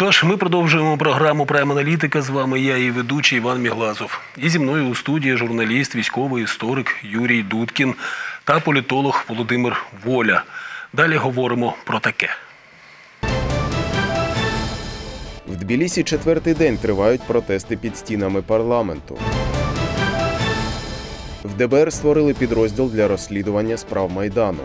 Тож, ми продовжуємо програму «Прайм-аналітика». З вами я, її ведучий Іван Міглазов. І зі мною у студії журналіст, військовий історик Юрій Дудкін та політолог Володимир Воля. Далі говоримо про таке. В Тбілісі четвертий день тривають протести під стінами парламенту. В ДБР створили підрозділ для розслідування справ Майдану.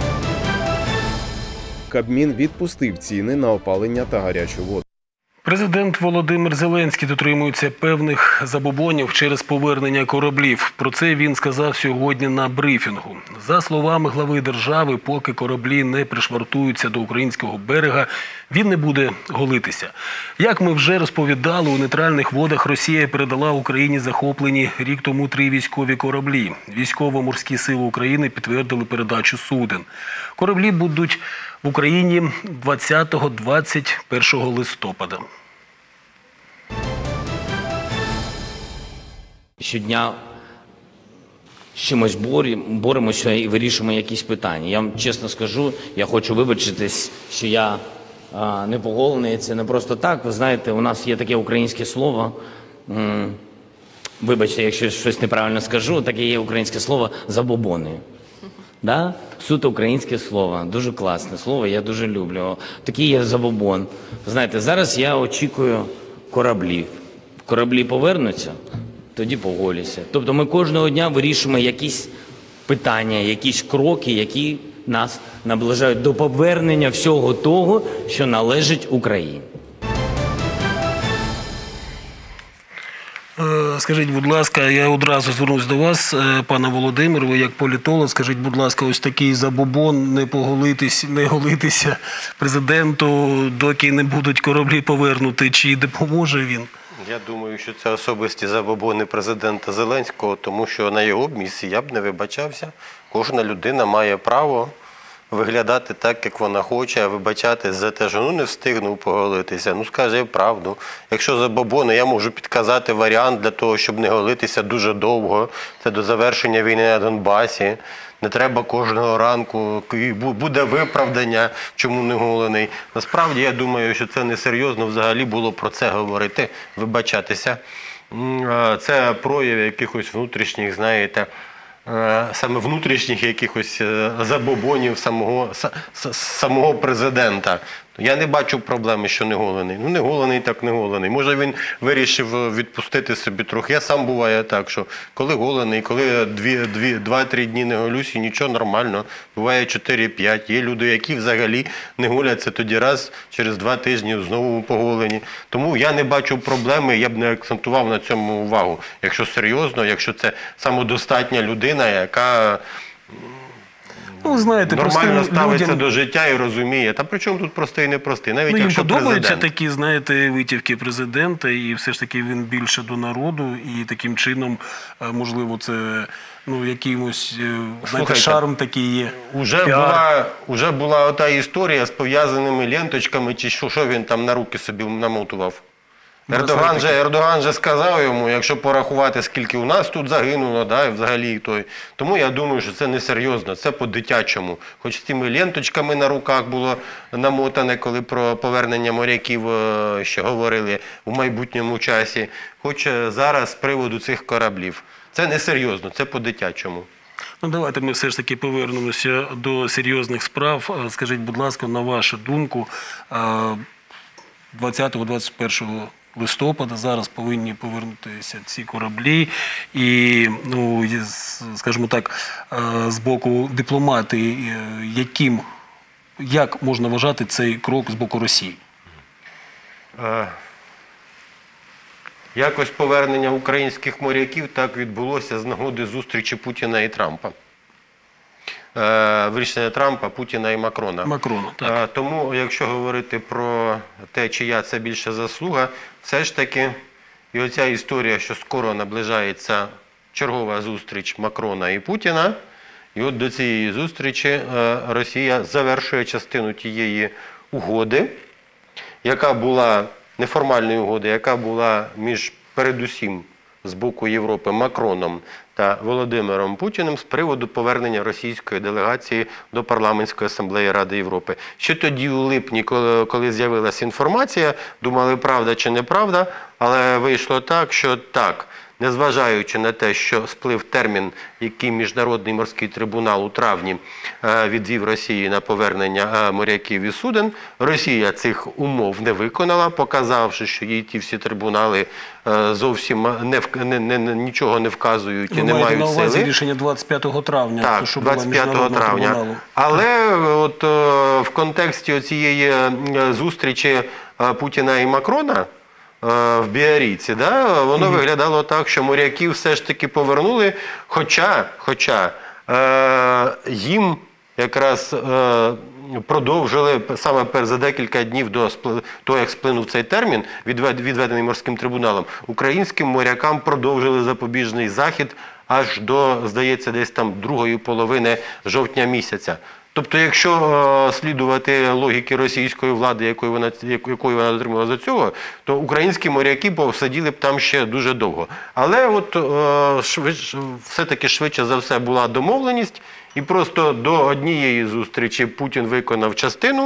Кабмін відпустив ціни на опалення та гарячу воду. Президент Володимир Зеленський дотримується певних забобонів через повернення кораблів. Про це він сказав сьогодні на брифінгу. За словами глави держави, поки кораблі не пришвартуються до українського берега, він не буде голитися. Як ми вже розповідали, у нейтральних водах Росія передала Україні захоплені рік тому 3 військові кораблі. Військово-морські сили України підтвердили передачу суден. Кораблі будуть в Україні 20-21 листопада. Щодня з чимось боремося і вирішуємо якісь питання. Я вам чесно скажу, я хочу вибачитись, що я не поголений. Це не просто так. Ви знаєте, у нас є таке українське слово. Вибачте, якщо щось неправильно скажу, таке є українське слово «забобони». Да? Суто українське слово, дуже класне слово, я дуже люблю. Такий є забобон. Знаєте, зараз я очікую кораблів. Кораблі повернуться, тоді поголюся. Тобто ми кожного дня вирішуємо якісь питання, якісь кроки, які нас наближають до повернення всього того, що належить Україні. Скажіть, будь ласка, я одразу звернусь до вас, пане Володимир, ви як політолог, скажіть, будь ласка, ось такий забобон не голитися президенту, доки не будуть кораблі повернути, чи допоможе він? Я думаю, що це особисті забобони президента Зеленського, тому що на його місці я б не вибачався. Кожна людина має право виглядати так, як вона хоче, а вибачатись за те, що не встигнув поголитися. Скажи правду. Якщо забобони, я можу підказати варіант для того, щоб не голитися дуже довго. Це до завершення війни на Донбасі. Не треба кожного ранку, буде виправдання, чому не голений. Насправді, я думаю, що це несерйозно взагалі було про це говорити, вибачатися. Це прояв якихось внутрішніх, знаєте, саме внутрішніх якихось забобонів самого президента. Я не бачу проблеми, що не голений. Не голений, так не голений. Може він вирішив відпустити собі трохи. Я сам буває так, що коли голений, коли 2-3 дні не голюсь і нічого, нормально. Буває 4-5. Є люди, які взагалі не голяться тоді раз, через 2 тижні знову поголені. Тому я не бачу проблеми, я б не акцентував на цьому увагу. Якщо серйозно, якщо це самодостатня людина, яка знаєте, нормально ставиться до життя і розуміє. Та при чому тут простий і непростий? Навіть якщо їм подобаються такі, знаєте, витівки президента, і все ж таки він більше до народу, і таким чином, можливо, це якимось, знаєте, шарм такий є. Уже була ота історія з пов'язаними ленточками, чи що він там на руки собі намотував. Ердоган же сказав йому, якщо порахувати, скільки у нас тут загинуло, і взагалі той. Тому я думаю, що це несерйозно, це по-дитячому. Хоч з тими ленточками на руках було намотане, коли про повернення моряків ще говорили у майбутньому часі, хоч зараз з приводу цих кораблів. Це несерйозно, це по-дитячому. Давайте ми все ж таки повернемося до серйозних справ. Скажіть, будь ласка, на вашу думку, 20-21 листопада зараз повинні повернутися ці кораблі і, скажімо так, з боку дипломати, як можна вважати цей крок з боку Росії? Якось повернення українських моряків так відбулося з нагоди зустрічі Путіна і Трампа. Вирішення Трампа, Путіна і Макрона. Так. Тому, якщо говорити про те, чия це більша заслуга, все ж таки і оця історія, що скоро наближається чергова зустріч Макрона і Путіна, і от до цієї зустрічі Росія завершує частину тієї угоди, яка була, неформальної угоди, яка була між передусім з боку Європи Макроном та Володимиром Путіним з приводу повернення російської делегації до Парламентської асамблеї Ради Європи. Ще тоді, у липні, коли з'явилася інформація, думали, правда чи неправда, але вийшло так, що так. Незважаючи на те, що сплив термін, який Міжнародний морський трибунал у травні відвів Росії на повернення моряків і суден, Росія цих умов не виконала, показавши, що їй ті всі трибунали зовсім нічого не вказують і не мають сили. Ви маєте на увазі рішення 25 травня? Так, 25 травня. Але от в контексті цієї зустрічі Путіна і Макрона в Біарриці, да, воно виглядало так, що моряків все ж таки повернули, хоча їм якраз продовжили саме за декілька днів до того, як сплинув цей термін, відведений морським трибуналом, українським морякам продовжили запобіжний захід аж до, здається, десь там другої половини жовтня місяця. Тобто, якщо слідувати логіки російської влади, якої вона дотримувала за цього, то українські моряки посиділи б там ще дуже довго. Але от все-таки швидше за все була домовленість, і просто до однієї зустрічі Путін виконав частину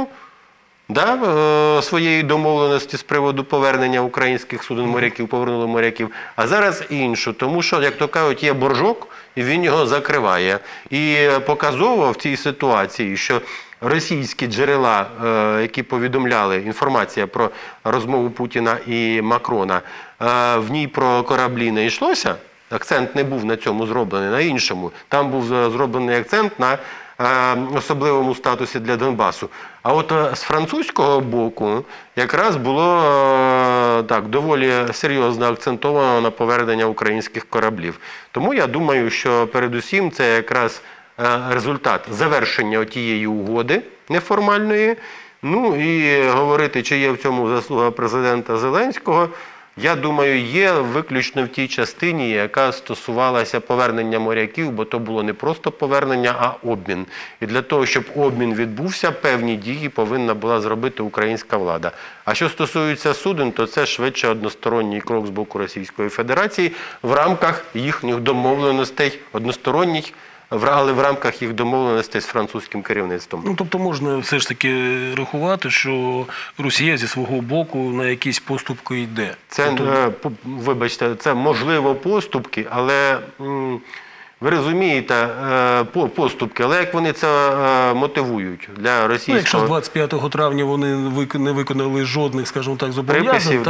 своєї домовленості з приводу повернення українських суден моряків, повернули моряків, а зараз іншу, тому що, як то кажуть, є боржок, і він його закриває. І показово в цій ситуації, що російські джерела, які повідомляли, інформація про розмову Путіна і Макрона, в ній про кораблі не йшлося, акцент не був на цьому зроблений, на іншому. Там був зроблений акцент на особливому статусі для Донбасу. А от з французького боку якраз було так доволі серйозно акцентовано на повернення українських кораблів. Тому я думаю, що передусім це якраз результат завершення тієї угоди неформальної. Ну і говорити, чи є в цьому заслуга президента Зеленського, я думаю, є виключно в тій частині, яка стосувалася повернення моряків, бо то було не просто повернення, а обмін. І для того, щоб обмін відбувся, певні дії повинна була зробити українська влада. А що стосується суден, то це швидше односторонній крок з боку Російської Федерації в рамках їхніх домовленостей, односторонніх, але в рамках їх домовленостей з французьким керівництвом. Ну, тобто можна все ж таки рахувати, що Росія зі свого боку на якісь поступки йде. Це, вибачте, це можливо поступки, але ви розумієте, поступки, але як вони це мотивують для російського... Ну, якщо 25 травня вони не виконали жодних, скажімо так, зобов'язань,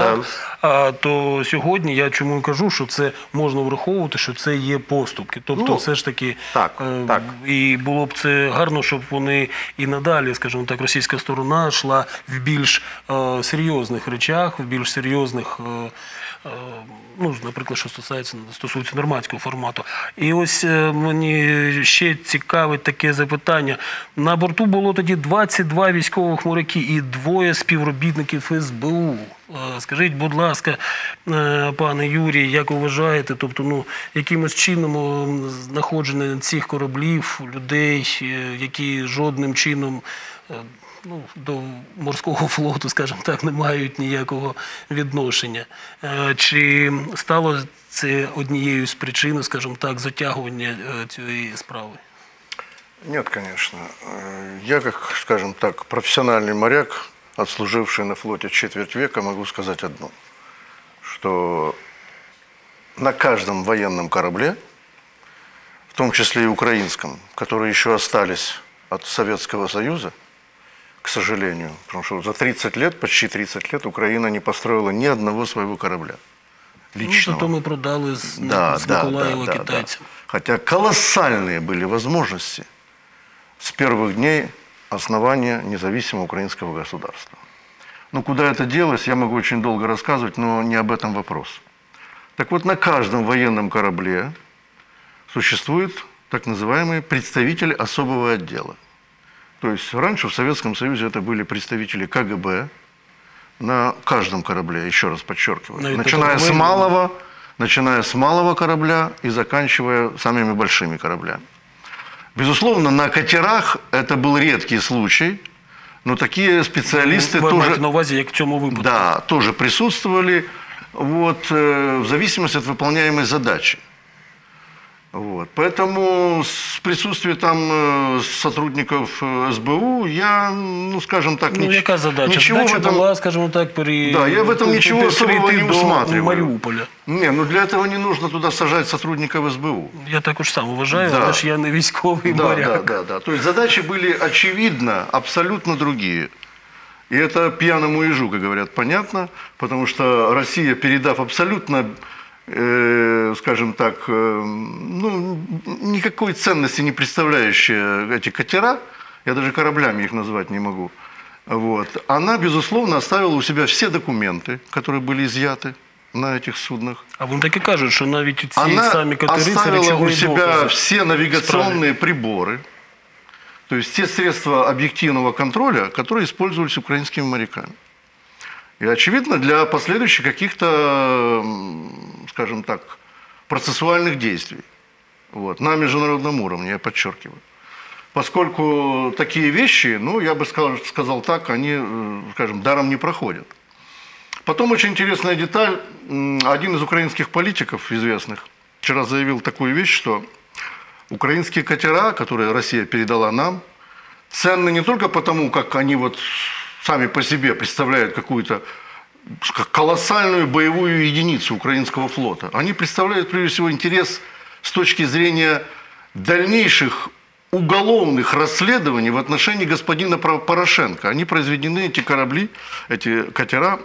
то сьогодні я чому кажу, що це можна враховувати, що це є поступки. Тобто все ж таки, і було б це гарно, щоб вони і надалі, скажімо так, російська сторона йшла в більш серйозних речах, в більш серйозних, ну, наприклад, що стосується нормандського формату. І ось мені ще цікавить таке запитання. На борту було тоді 22 військових моряки і 2 співробітників СБУ. Скажіть, будь ласка, пане Юрій, як вважаєте, тобто, ну, якимось чином знаходження цих кораблів, людей, які жодним чином до морського флоту, скажімо так, не мають ніякого відношення. Чи стало це однією з причин, скажімо так, затягування цієї справи? Нет, конечно. Я, как, скажем так, профессиональный моряк, отслуживший на флоте четверть века, могу сказать одно, что на каждом военном корабле, в том числе и украинском, которые еще остались от Советского Союза, к сожалению, потому что за 30 лет, почти 30 лет, Украина не построила ни одного своего корабля. Личного. Ну, зато мы продали с Миколаева китайцам. Хотя колоссальные были возможности с первых дней основания независимого украинского государства. Ну, куда это делось, я могу очень долго рассказывать, но не об этом вопрос. Так вот, на каждом военном корабле существует так называемые представители особого отдела. То есть раньше в Советском Союзе это были представители КГБ на каждом корабле, еще раз подчеркиваю, начиная с малого корабля и заканчивая самыми большими кораблями. Безусловно, на катерах это был редкий случай, но такие специалисты тоже, на увазі, як в цьому випадку. да, тоже присутствовали. вот, в зависимости от выполняемой задачи. Вот. Поэтому с присутствием там сотрудников СБУ я, ну, скажем так, яка задача? ничего Задача в этом... була, скажімо так, Да, я в этом ничего особого не до усматриваю. Маріуполя. Не, ну для этого не нужно туда сажать сотрудников СБУ. Я також сам вважаю, Да. але ж я не військовий моряк. Да. То есть задачи были, очевидно, абсолютно другие. И это пьяному ежу, как говорят, понятно, потому что Россия, передав абсолютно, скажем так, ну, никакой ценности не представляющие эти катера, я даже кораблями их назвать не могу, вот, она, безусловно, оставила у себя все документы, которые были изъяты на этих суднах. А вони так і кажуть, що навіть ці Она самі катери це оставила у речові себя докази. все навигационные приборы, то есть те средства объективного контроля, которые использовались украинскими моряками. И, очевидно, для последующих каких-то, скажем так, процессуальных действий. Вот, на международном уровне, я подчеркиваю. Поскольку такие вещи, ну, я бы сказал так, они, скажем, даром не проходят. Потом очень интересная деталь. Один из украинских политиков известных вчера заявил такую вещь, что украинские катера, которые Россия передала нам, ценны не только потому, как они вот сами по себе представляют какую-то колоссальную боевую единицу украинского флота. Они представляют, прежде всего, интерес с точки зрения дальнейших уголовных расследований в отношении господина Порошенко. Они произведены, эти корабли, эти катера,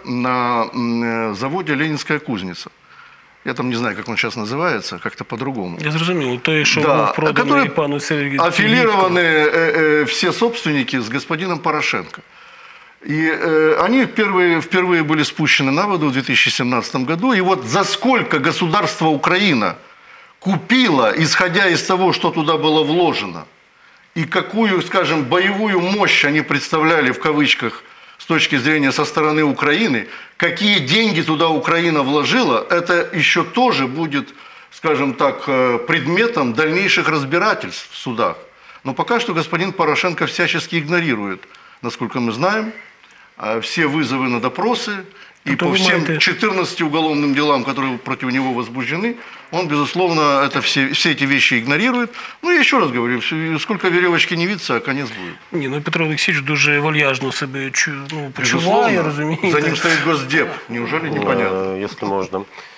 на заводе «Ленинская кузница». Я там не знаю, как он сейчас называется, как-то по-другому. Я зрозумів, той, що Да, був проданий которые пану Сергію. аффилированы все собственники с господином Порошенко. И они впервые были спущены на воду в 2017 году. И вот за сколько государство Украина купило, исходя из того, что туда было вложено, и какую, скажем, боевую мощь они представляли, в кавычках, с точки зрения со стороны Украины, какие деньги туда Украина вложила, это еще тоже будет, скажем так, предметом дальнейших разбирательств в судах. Но пока что господин Порошенко всячески игнорирует, насколько мы знаем, все вызовы на допросы. И по всем 14 уголовным делам, которые против него возбуждены, он, безусловно, это все эти вещи игнорирует. Ну, я еще раз говорю, сколько веревочки не виться, а конец будет. Ні, ну Петро Олексійович дуже вальяжно себе почуває, розумієте? За ним стоит Госдеп, неужели непонятно? Якщо можна.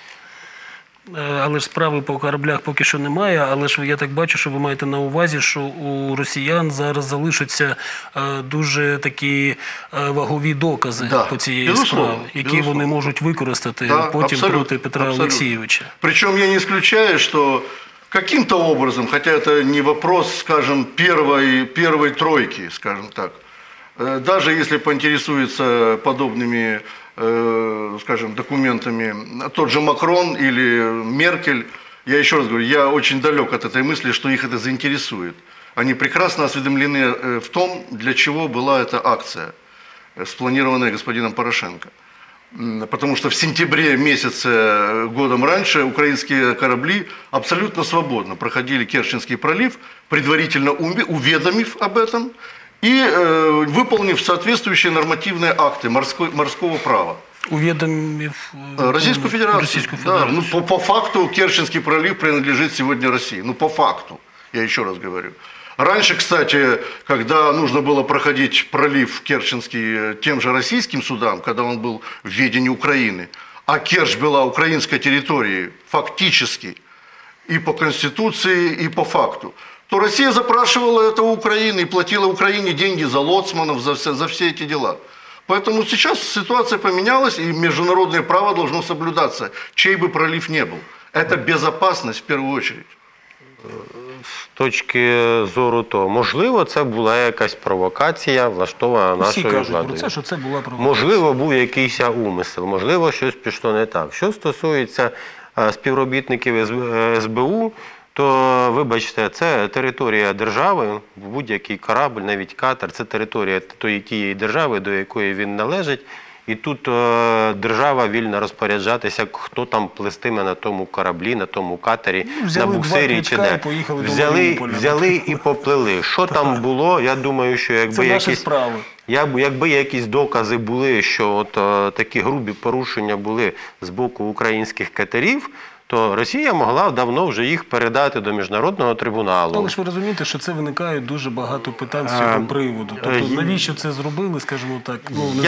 Але ж справи по кораблях поки що немає, але ж я так бачу, що ви маєте на увазі, що у росіян зараз залишаться дуже такі вагові докази по цієї справі, які вони можуть використати потім проти Петра Олексійовича. Причем я не исключаю, что каким-то образом, хотя это не вопрос, скажем, первой тройки, скажем так, даже если поинтересуется подобными, скажем, документами тот же Макрон или Меркель, я еще раз говорю, я очень далек от этой мысли, что их это заинтересует. Они прекрасно осведомлены в том, для чего была эта акция, спланированная господином Порошенко. Потому что в сентябре месяце годом раньше украинские корабли абсолютно свободно проходили Керченский пролив, предварительно уведомив об этом, и выполнив соответствующие нормативные акты морского права. Уведомив Российскую Федерацию. Да, ну, по факту Керченский пролив принадлежит сегодня России. Ну, по факту, я еще раз говорю. Раньше, кстати, когда нужно было проходить пролив Керченский тем же российским судам, когда он был в ведении Украины, а Керчь была украинской территорией фактически и по Конституции, и по факту, то Россия запрашивала это у Украины и платила Украине деньги за лоцманов, за все эти дела. Поэтому сейчас ситуация поменялась, и международное право должно соблюдаться, чей бы пролив не был. Это безопасность в первую очередь. З точки зору того, можливо, це була якась провокація, влаштована нашою владою. Всі кажуть про це, що це була провокація. Можливо, був якийсь умисел, можливо, щось пішло не так. Що стосується співробітників СБУ, то, вибачте, це територія держави, будь-який корабль, навіть катер, це територія тієї держави, до якої він належить. І тут держава вільна розпоряджатися, хто там плестиме на тому кораблі, на тому катері, на буксирі чи де. Поїхали взяли і поплили. Що там було, я думаю, що якби Якби якісь докази були, що от такі грубі порушення були з боку українських катерів, то Росія могла давно вже їх передати до Міжнародного трибуналу. Але ж ви розумієте, що це виникає дуже багато питань з цього приводу. Тобто навіщо це зробили, скажімо так?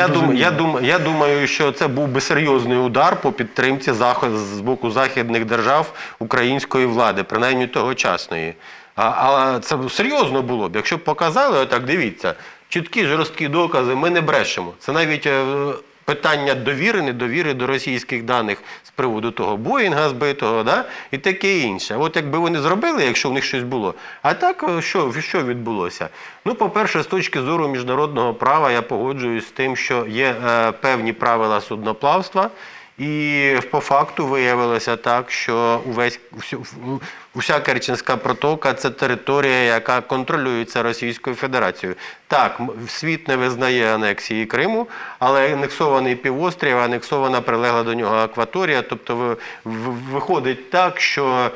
Я думаю, що це був би серйозний удар по підтримці з боку західних держав української влади, принаймні тогочасної. Але це серйозно було б, якщо б показали, отак, дивіться, чіткі, жорсткі докази, ми не брешемо. Це навіть питання довіри, недовіри до російських даних з приводу того Боїнга збитого, да? І таке інше. От якби вони зробили, якщо в них щось було. А так, що відбулося? Ну, по-перше, з точки зору міжнародного права я погоджуюсь з тим, що є певні правила судноплавства, і по факту виявилося так, що уся Керченська протока – це територія, яка контролюється Російською Федерацією. Так, світ не визнає анексії Криму, але анексований півострів, анексована прилегла до нього акваторія. Тобто виходить так, що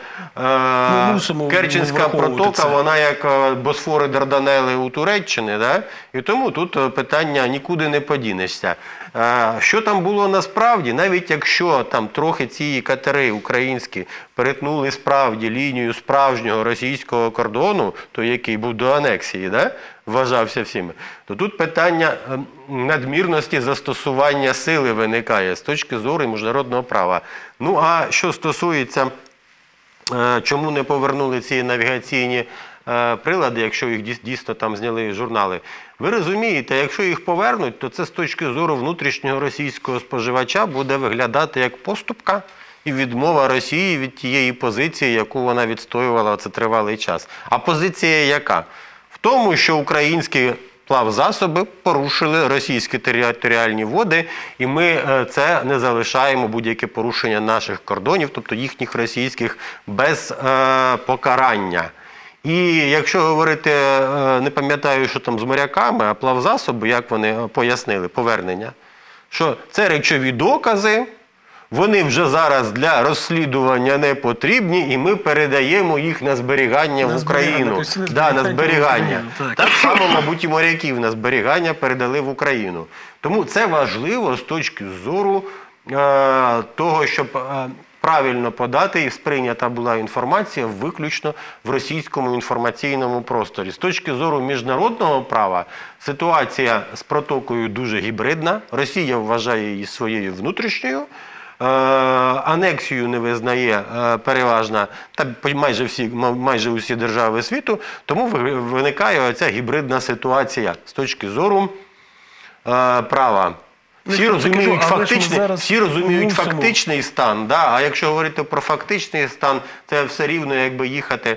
Керченська протока, вона як Босфор і Дарданели у Туреччині, да? І тому тут питання нікуди не подінешся. Що там було насправді, навіть якщо там трохи ці катери українські перетнули справді лінію справжнього російського кордону, той, який був до анексії, да, вважався всіми, то тут питання надмірності застосування сили виникає з точки зору міжнародного права. Ну, а що стосується, чому не повернули ці навігаційні прилади, якщо їх дійсно там зняли журнали. Ви розумієте, якщо їх повернуть, то це з точки зору внутрішнього російського споживача буде виглядати як поступка і відмова Росії від тієї позиції, яку вона відстоювала це тривалий час. А позиція яка? В тому, що українські плавзасоби порушили російські територіальні води, і ми це не залишаємо, будь-яке порушення наших кордонів, тобто їхніх російських, без покарання. І якщо говорити, не пам'ятаю, що там з моряками, а плавзасоби, як вони пояснили, повернення, що це речові докази, вони вже зараз для розслідування не потрібні, і ми передаємо їх на зберігання в Україну. На зберігання. Так само, мабуть, і моряків на зберігання передали в Україну. Тому це важливо з точки зору того, щоб правильно подати і сприйнята була інформація виключно в російському інформаційному просторі. З точки зору міжнародного права ситуація з протокою дуже гібридна. Росія вважає її своєю внутрішньою. Анексію не визнає переважна та майже усі держави світу, тому виникає оця гібридна ситуація з точки зору права. Всі розуміють фактичний стан, да? А якщо говорити про фактичний стан, це все рівно, якби їхати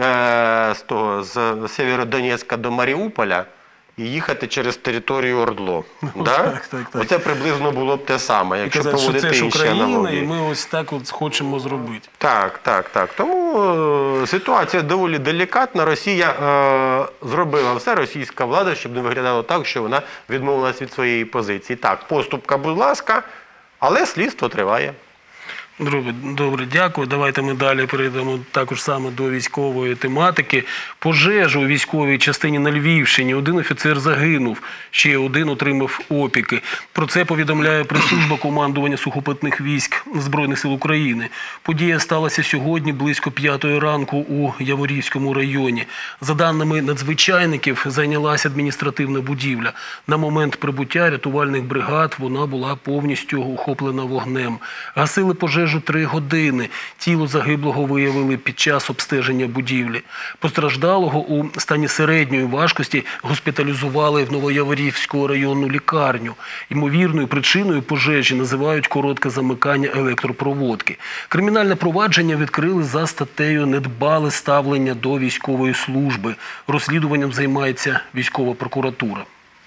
з Сєвєродонецька до Маріуполя і їхати через територію ОРДЛО. Да? Оце приблизно було б те саме, якщо проводити інші аналогії. І ми ось так от хочемо зробити. Так. Тому ситуація доволі делікатна. Росія зробила все, російська влада, щоб не виглядало так, що вона відмовилась від своєї позиції. Так, поступка, будь ласка, але слідство триває. Добре, дякую. Давайте ми далі перейдемо також саме до військової тематики. Пожежу у військовій частині на Львівщині. Один офіцер загинув, ще один отримав опіки. Про це повідомляє прес-служба командування сухопутних військ Збройних сил України. Подія сталася сьогодні близько 5-ї ранку у Яворівському районі. За даними надзвичайників, зайнялася адміністративна будівля. На момент прибуття рятувальних бригад вона була повністю охоплена вогнем. Гасили пожежу 3 години. Тіло загиблого виявили під час обстеження будівлі. Постраждалого у стані середньої важкості госпіталізували в Новояворівську районну лікарню. Ймовірною причиною пожежі називають коротке замикання електропроводки. Кримінальне провадження відкрили за статтею «Недбале ставлення до військової служби». Розслідуванням займається військова прокуратура.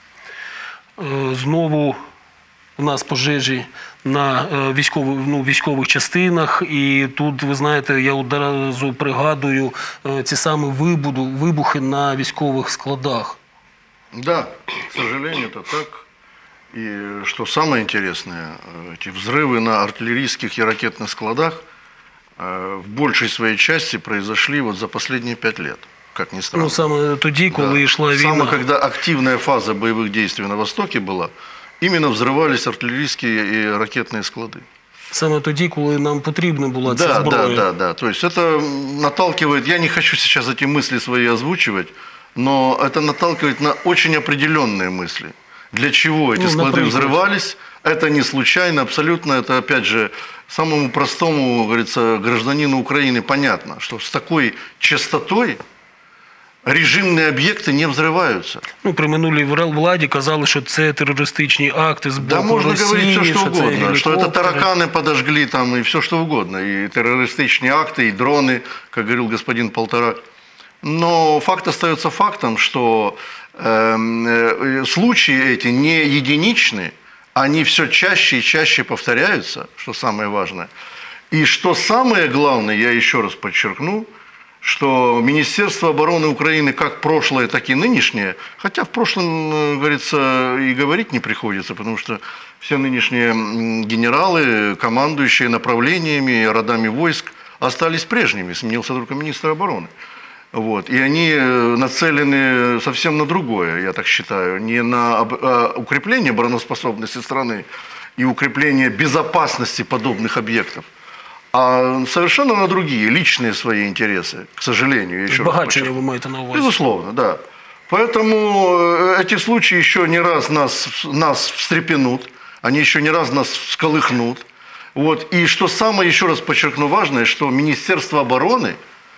Знову у нас пожежі на військових частинах, і тут, ви знаєте, я одразу пригадую ці самі вибухи на військових складах. Да, к сожалению, это так. И что самое интересное, эти взрывы на артиллерийских и ракетных складах в большей своей части произошли вот за последние 5 лет. как ни странно. Ну, саме тоді, коли йшла Самое, війна. когда активная фаза боевых действий на Востоке была, именно взрывались артиллерийские и ракетные склады. Саме тоді, коли нам потрібна була ця зброя. Да. То есть это наталкивает, я не хочу сейчас эти мысли свои озвучивать, но это наталкивает на очень определенные мысли. Для чего эти склады например, взрывались? Это не случайно, абсолютно, это опять же самому простому, говорится, гражданину Украины понятно, что с такой частотой режимные объекты не взрываются. Ну, при минулій владі казали, що це терористичні акти з боку Да можно Росії, говорить все, что що це угодно, что это гелікоптери. тараканы подожгли там и все, что угодно, и террористичные акты, и дроны, как говорил господин Полторак. Но факт остается фактом, что случаи эти не единичны, они все чаще и чаще повторяются, что самое важное. И что самое главное, я еще раз подчеркну, что Министерство обороны Украины, как прошлое, так и нынешнее, хотя в прошлом, говорится, и говорить не приходится, потому что все нынешние генералы, командующие направлениями, родами войск, остались прежними, сменился только министр обороны. Вот. И они нацелены совсем на другое, я так считаю, не на укрепление обороноспособности страны и укрепление безопасности подобных объектов, а совершенно на другие, личные свои интересы, к сожалению. Еще раз Збагачення подчеркну. ви маєте на увазі. Безусловно, да. Поэтому эти случаи еще не раз нас встрепенут, они еще не раз нас всколыхнут. Вот. И что самое, еще раз подчеркну, важное, что Министерство обороны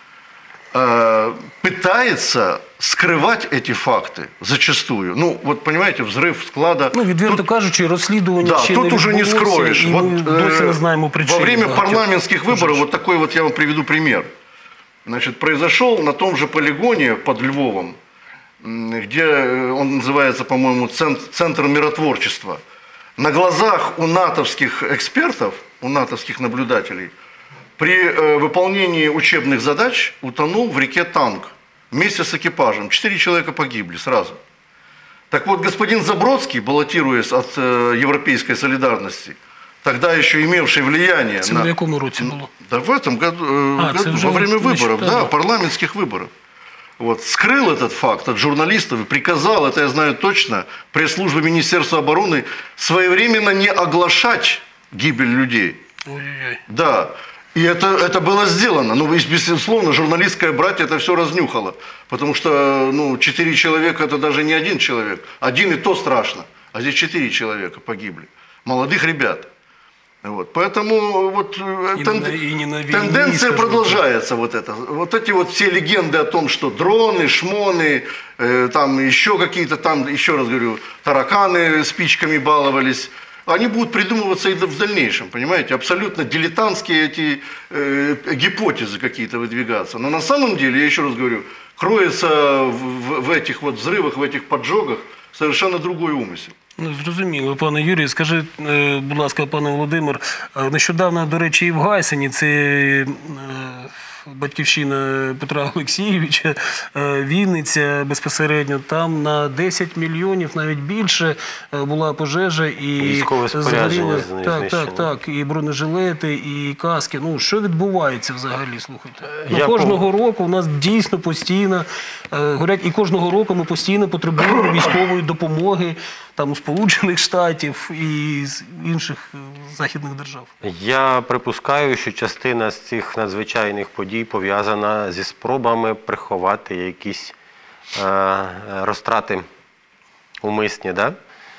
пытается скрывать эти факты зачастую. Ну, вот понимаете, взрыв склада... Ну, відверто кажучи, розслідування Да, ще тут не уже не відбулося, скроешь. і Вот, ми досі не знаємо причини. во время багатьох парламентских выборов, пожеж. вот такой вот я вам приведу пример. Значит, произошел на том же полигоне под Львовом, где он называется, по-моему, Центр миротворчества. На глазах у натовских экспертов, у натовских наблюдателей, при выполнении учебных задач утонул в реке танк вместе с экипажем. 4 человека погибли сразу. Так вот, господин Забродский, баллотируясь от европейской солидарности, тогда еще имевший влияние Це на... в якому році було? Да в этом году, це вже во время выборов, нещодавно. да, парламентских выборов. Вот, скрыл этот факт от журналистов и приказал, это я знаю точно, пресс-службе Министерства обороны своевременно не оглашать гибель людей. Ой-ой-ой. Да, и это было сделано. Ну, и, безусловно, журналистское братье это все разнюхало. Потому что, ну, 4 человека это даже не один человек. Один и то страшно. А здесь 4 человека погибли. Молодых ребят. Вот. Поэтому вот, тенденция продолжается. Вот эти вот все легенды о том, что дроны, шмоны, там еще какие-то там, еще раз говорю, тараканы спичками баловались. Они будут придумываться и в дальнейшем, понимаете? Абсолютно дилетантские эти гипотезы какие-то выдвигаться. Но на самом деле, я еще раз говорю, кроется в этих вот взрывах, в этих поджогах совершенно другой умысел. Ну, зрозуміло, пане Юрію. Скажіть, будь ласка, пане Володимир, нещодавно, до речі, і в Гайсині, це батьківщина Петра Олексійовича, Вінниця безпосередньо, там на 10 мільйонів, навіть більше, була пожежа і військове спорядження знищено. Так, і бронежилети, і каски. Ну, що відбувається взагалі, слухайте? Ну, Я кожного року у нас дійсно постійно горять, і кожного року ми постійно потребуємо військової допомоги там у Сполучених Штатів і з інших західних держав. Я припускаю, що частина з цих надзвичайних подій пов'язана зі спробами приховати якісь розтрати умисні, да?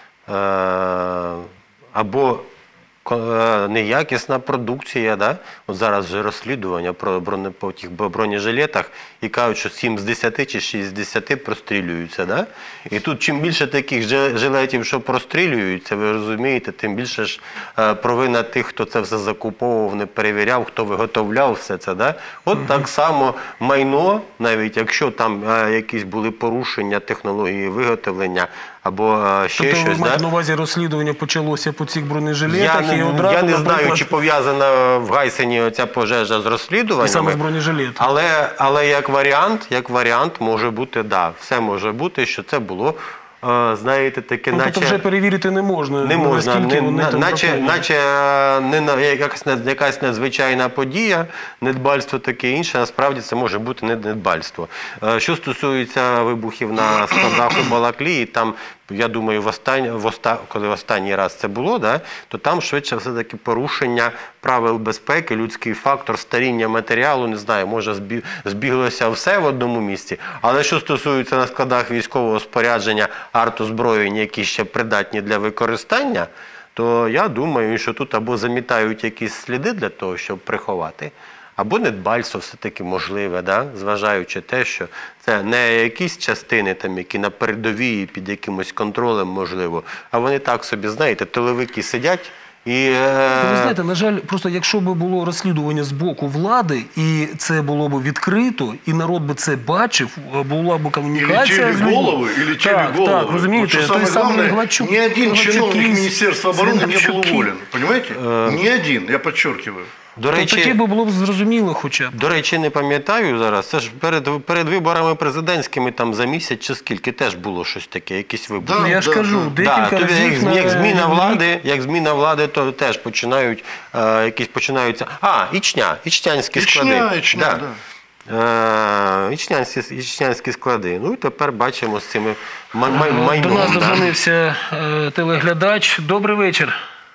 Або неякісна продукція, да? От зараз вже розслідування по тих бронежилетах і кажуть, що 7 з 10 чи 6 з 10 прострілюються. Да? І тут чим більше таких жилетів, що прострілюються, ви розумієте, тим більше ж провина тих, хто це все закуповував, не перевіряв, хто виготовляв все це. Да? От так само майно, навіть якщо там якісь були порушення технології виготовлення або ще тобто, щось. Ви маєте да? на увазі розслідування почалося по цих бронежилетах і одразу, Я не знаю, наприклад, чи пов'язана в Гайсині оця пожежа з і саме розслідуваннями, з бронежилетом. але як варіант може бути, да, все може бути, що це було знаєте, таке, Ну, тобто вже перевірити не можна. не можна, наскільки вони там враховані. наче якась надзвичайна подія, недбальство таке інше, насправді це може бути не недбальство. Що стосується вибухів на складах у Балаклії, там, я думаю, коли останній раз це було, да, то там швидше все-таки порушення правил безпеки, людський фактор, старіння матеріалу, не знаю, може збіглося все в одному місці. Але що стосується на складах військового спорядження, артозброєння, які ще придатні для використання, то я думаю, що тут або замітають якісь сліди для того, щоб приховати, або недбальство все-таки можливе, да? Зважаючи те, що це не якісь частини, там, які на передовій під якимось контролем можливо, а вони так собі, знаєте, тиловики сидять і... Ви знаєте, на жаль, просто якщо б було розслідування з боку влади, і це було б відкрито, і народ би це бачив, була б комунікація з людьми. Или телеголовы. Так, розумієте, той самий Гладчук. Ни один чиновник Министерства обороны не был Свинарчуки. уволен. Понимаете? Ни один, я подчеркиваю. До Таке речі, би було б зрозуміло хоча б. До речі, не пам'ятаю зараз, це ж перед виборами президентськими там за місяць чи скільки теж було щось таке, якісь вибори. Да, Ну, я ж кажу, да. декілька Да, разів як зміна влади, то теж починаються... ічнянські склади. Ічня, да. Ічнянські склади. Ну і тепер бачимо з цими До майном. нас да. дозвонився телеглядач. Добрий вечір.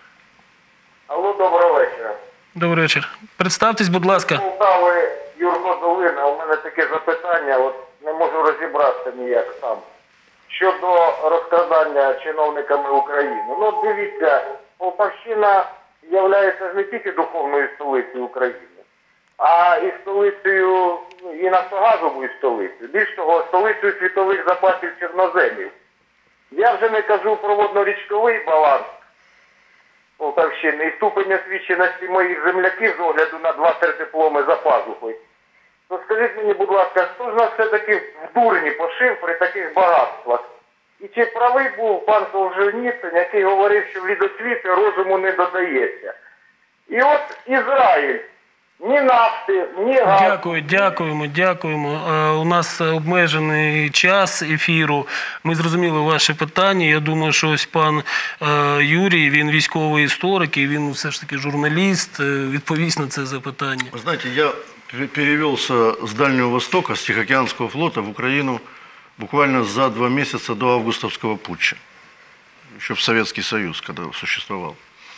Алло, доброго вечора. Добрий вечір. Представтесь, будь ласка. Полтави, Юрко Долина, у мене таке запитання, от не можу розібратися ніяк сам. Щодо розкрадання чиновниками України. Ну, дивіться, Полтавщина є не тільки духовною столицею України, а і столицею, і нафтогазовою столицею. Більш того, столицею світових запасів чорноземів. Я вже не кажу про водно-річковий баланс Полтавщини і ступень освіченості моїх земляків з огляду на 2-3 дипломи за пазухою. То скажіть мені, будь ласка, хто ж нас все-таки в дурні пошив при таких багатствах? І чи правий був пан Солженіцин, який говорив, що в лідосвіти розуму не додається? І от Ізраїль. Ні нафти, ні газу. Дякуємо. У нас обмежений час ефіру. Ми зрозуміли ваше питання. Я думаю, що ось пан Юрій, він військовий історик, і він все ж таки журналіст, відповість на це запитання. Вы знаете, я перевелся с Дальнего Востока, с Тихоокеанского флота в Украину буквально за 2 месяца до августовского путча. Еще в Советский Союз, когда существовал.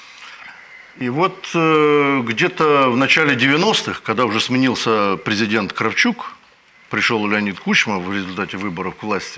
И вот где-то в начале 90-х, когда уже сменился президент Кравчук, пришел Леонид Кучма в результате выборов к власти,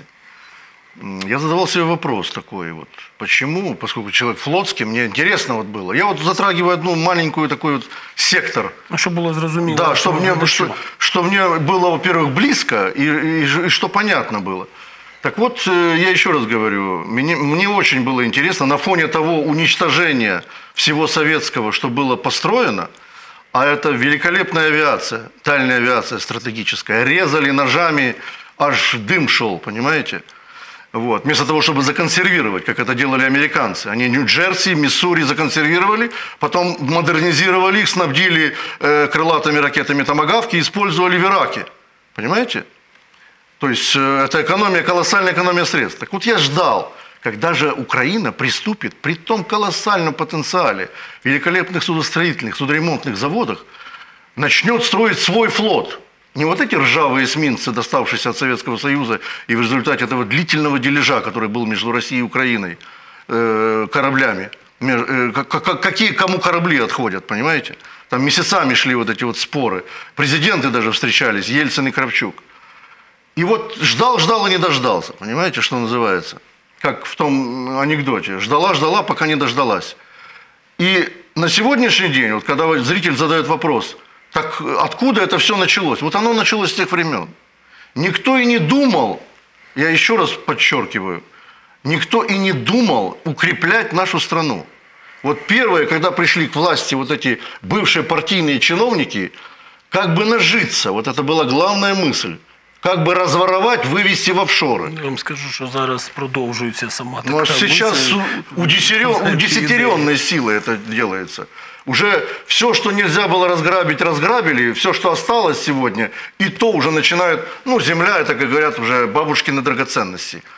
я задавал себе вопрос такой вот, почему, поскольку человек флотский, мне интересно вот было. Я вот затрагиваю одну маленькую такой вот сектор. Щоб було зрозуміло. Да, чтобы мне было, во-первых, близко и что понятно было. Так вот, я еще раз говорю, мне очень было интересно на фоне того уничтожения всего советского, что было построено, а это великолепная авиация, дальняя авиация стратегическая, резали ножами, аж дым шел, понимаете? Вот. Вместо того, чтобы законсервировать, как это делали американцы. Они Нью-Джерси, Миссури законсервировали, потом модернизировали их, снабдили крылатыми ракетами «Томагавки» и использовали в Ираке. Понимаете? То есть это экономия, колоссальная экономия средств. Так вот я ждал, когда же Украина приступит при том колоссальном потенциале великолепных судостроительных, судоремонтных заводах, начнет строить свой флот. Не вот эти ржавые эсминцы, доставшиеся от Советского Союза, и в результате этого длительного дележа, который был между Россией и Украиной, кораблями. Какие кому корабли отходят, понимаете? Там месяцами шли вот эти вот споры. Президенты даже встречались, Ельцин и Кравчук. И вот ждал и не дождался, понимаете, что называется? Как в том анекдоте. Ждала, пока не дождалась. И на сегодняшний день, вот когда зритель задает вопрос, так откуда это все началось? Вот оно началось с тех времен. Никто и не думал, я еще раз подчеркиваю, никто и не думал укреплять нашу страну. Вот первое, когда пришли к власти вот эти бывшие партийные чиновники, как бы нажиться, вот это была главная мысль. Как бы разворовать, вывести в офшоры. Я вам скажу, що зараз продовжується сама така Но сейчас удесятеренной силой это делается. Уже все, что нельзя было разграбить, разграбили. Все, что осталось сегодня, и то уже начинают... Ну, земля, это, как говорят, уже бабушкины драгоценности.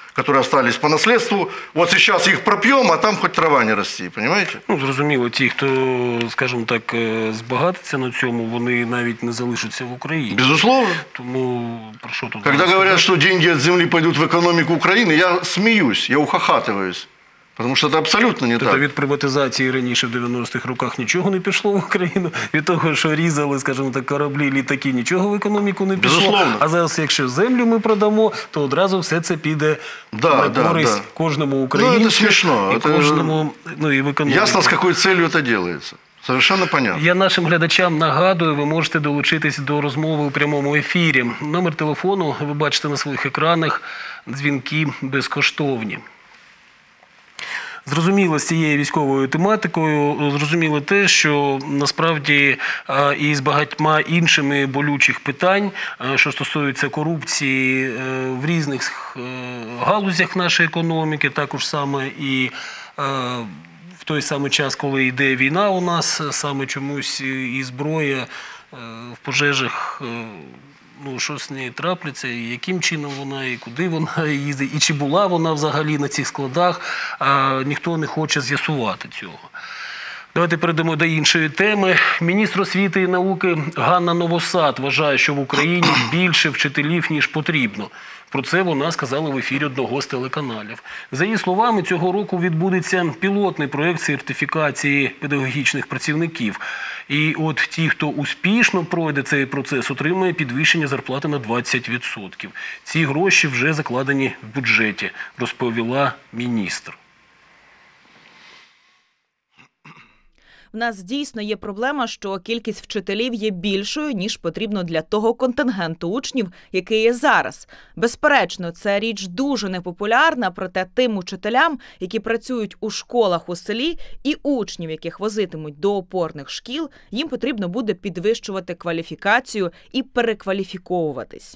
которые остались по наследству. Вот сейчас их пропьем, а там хоть трава не расти, понимаете? Ну, зрозуміло, ті, хто, скажімо так, збагатиться на цьому, вони навіть не залишаться в Україні. Безусловно. Тому про що тут? Когда говорят, что деньги от земли пойдут в экономику Украины, я смеюсь, я ухахатываюсь. Потому что это абсолютно не Тобто так. від приватизації раніше в 90-х роках нічого не пішло в Україну, від того, що різали, скажімо так, кораблі, літаки, нічого в економіку не пішло. Безусловно. А зараз, якщо землю ми продамо, то одразу все це піде на користь кожному українцю. Ну, це смішно. І кожному, ну, і в економіку. Ясно, с какой целью это делается. Совершенно понятно. Я нашим глядачам нагадую, ви можете долучитись до розмови у прямому ефірі. Номер телефону ви бачите на своїх екранах, дзвінки безкоштовні. Зрозуміло, з цією військовою тематикою, зрозуміло те, що насправді і з багатьма іншими болючих питань, що стосуються корупції в різних галузях нашої економіки, також саме і в той самий час, коли йде війна у нас, саме чомусь і зброя в пожежах, ну, що з нею трапляться, і яким чином вона, і куди вона їздить, і чи була вона взагалі на цих складах, ніхто не хоче з'ясувати цього. Давайте перейдемо до іншої теми. Міністр освіти і науки Ганна Новосад вважає, що в Україні більше вчителів, ніж потрібно. Про це вона сказала в ефірі одного з телеканалів. За її словами, цього року відбудеться пілотний проєкт сертифікації педагогічних працівників. І от ті, хто успішно пройде цей процес, отримає підвищення зарплати на 20%. Ці гроші вже закладені в бюджеті, розповіла міністр. В нас дійсно є проблема, що кількість вчителів є більшою, ніж потрібно для того контингенту учнів, який є зараз. Безперечно, ця річ дуже непопулярна, проте тим учителям, які працюють у школах у селі, і учнів, яких возитимуть до опорних шкіл, їм потрібно буде підвищувати кваліфікацію і перекваліфіковуватись.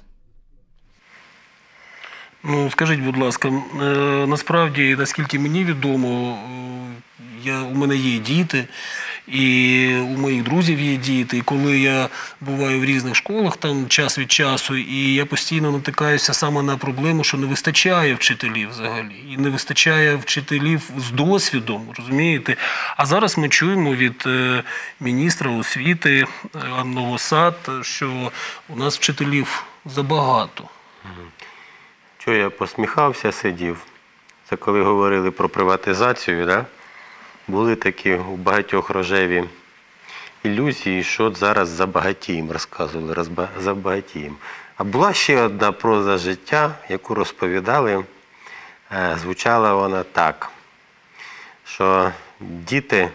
Ну, скажіть, будь ласка, насправді, наскільки мені відомо, у мене є діти, і у моїх друзів є діти, і коли я буваю в різних школах там час від часу, і я постійно натикаюся саме на проблему, що не вистачає вчителів взагалі, і не вистачає вчителів з досвідом, розумієте? А зараз ми чуємо від міністра освіти Новосад, що у нас вчителів забагато. Чого я посміхався, сидів, це коли говорили про приватизацію, да? Були такі у багатьох рожеві ілюзії, що зараз забагатіємо, розказували, забагатіємо. А була ще одна проза життя, яку розповідали, звучала вона так, що діти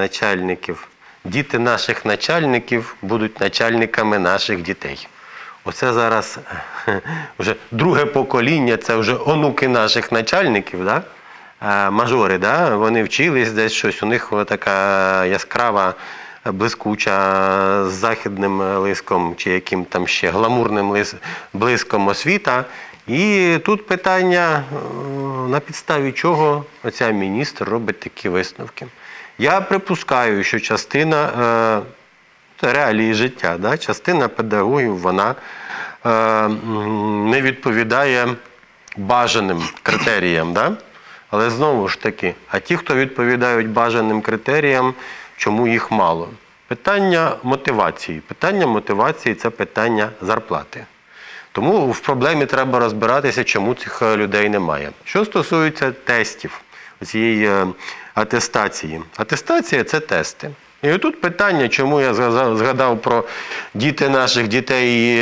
наших начальників будуть начальниками наших дітей. Оце зараз вже друге покоління, це вже онуки наших начальників, да? Мажори, да? Вони вчились десь щось, у них така яскрава, блискуча, з західним лиском, чи яким там ще гламурним блиском освіта. І тут питання, на підставі чого оця міністр робить такі висновки. Я припускаю, що частина, це реалії життя, да? Частина педагогів, вона не відповідає бажаним критеріям, да? Але знову ж таки, а ті, хто відповідають бажаним критеріям, чому їх мало? Питання мотивації. Питання мотивації – це питання зарплати. Тому в проблемі треба розбиратися, чому цих людей немає. Що стосується тестів, цієї атестації. Атестація – це тести. І отут питання, чому я згадав про діти наших дітей,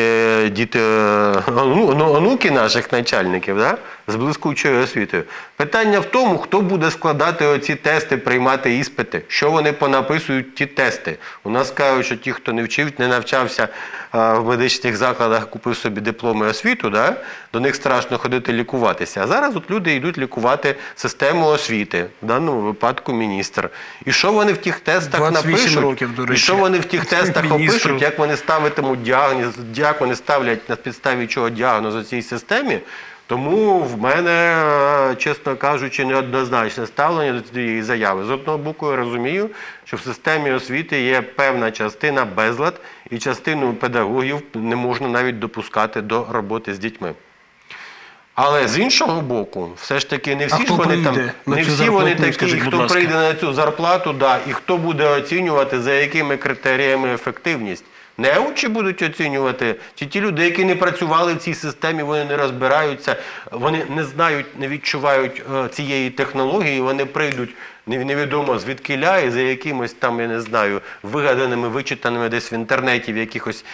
онуки наших начальників, да? З блискучою освітою. Питання в тому, хто буде складати оці тести, приймати іспити, що вони понаписують ті тести. У нас кажуть, що ті, хто не навчався в медичних закладах, купив собі дипломи освіту, да? До них страшно ходити лікуватися. А зараз от люди йдуть лікувати систему освіти, в даному випадку міністр. І що вони в тих тестах напишуть, і що вони в тих тестах опишуть, як вони ставитимуть діагноз, як вони ставлять на підставі чого діагноз у цій системі. Тому в мене, чесно кажучи, неоднозначне ставлення до цієї заяви. З одного боку, я розумію, що в системі освіти є певна частина безлад, і частину педагогів не можна навіть допускати до роботи з дітьми. Але з іншого боку, все ж таки не всі ж хто вони там, прийде на не цю всі вони зарплатню, такі, скажіть, будь хто ласка? прийде на цю зарплату, да, і хто буде оцінювати, за якими критеріями ефективність. Неучі будуть оцінювати, чи ті люди, які не працювали в цій системі, вони не розбираються, вони не знають, не відчувають цієї технології, вони прийдуть невідомо звідкиля і за якимось там, я не знаю, вигаданими, вичитаними десь в інтернеті, в якихось